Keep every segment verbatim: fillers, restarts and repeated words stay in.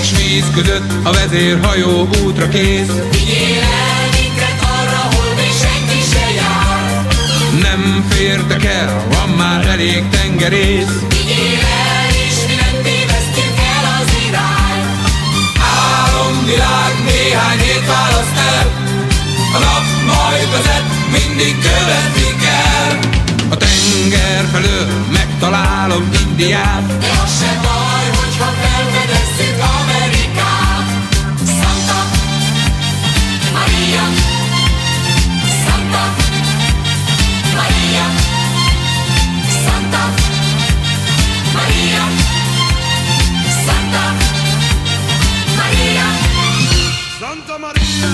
és víz között a vezérhajó útra kész. Vigyél el minket arra, hol még senki se jár. Nem fértek el, van már elég tengerész. Vigyél el, és mi nem tévesztjük el az irányt. Álomvilág néhány hét választ el, a nap majd vezet, mindig követni kell. A tenger felől megtalálom Indiát, de az se baj, hogyha felfedezzük Amerikát. Santa Maria, Santa Maria, Santa Maria, Santa Maria, Santa Maria.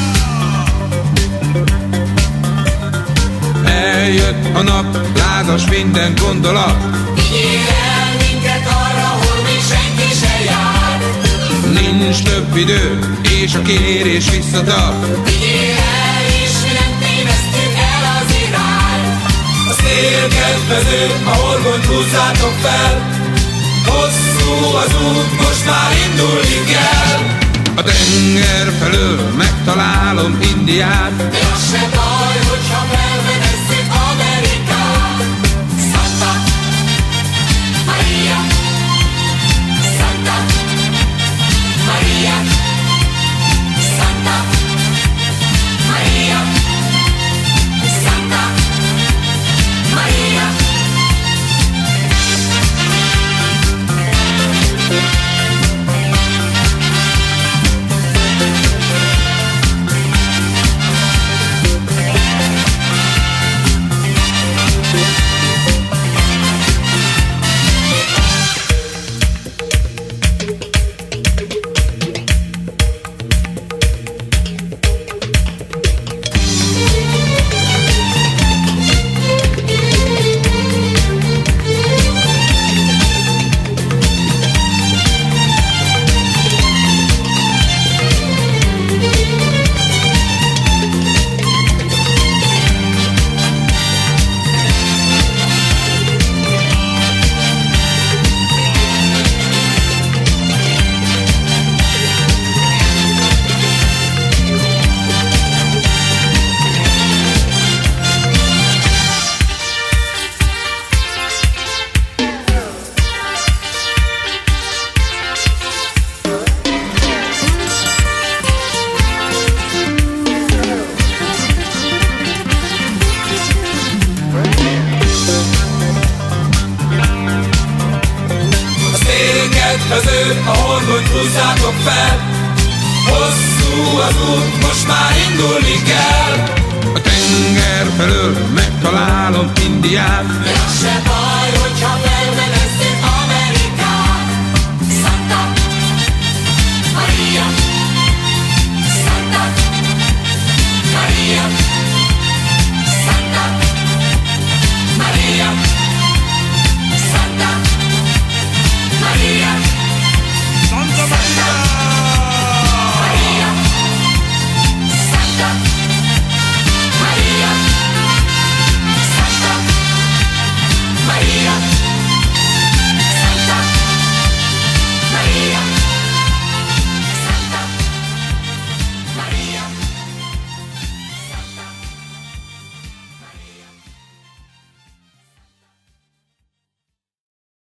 Eljött a nap, lázas minden gondolat. vigyél el minket arra, hol még senki se jár. Nincs több idő, és a kérés visszatart. Vigyél el, és mi nem tévesztjük el az irányt. A szél kedvező, a horgont húzzátok fel. Hosszú az út, most már indulni kell. A tenger felől megtalálom Indiát, de az se baj, hogyha felfedezzük Amerikát. Santa Maria, Santa Maria, Santa Maria, Santa Maria. Kedvező, a horgont húzzátok fel. Hosszú az út, most már indulni kell. A tenger felől megtalálom Indiát, de az se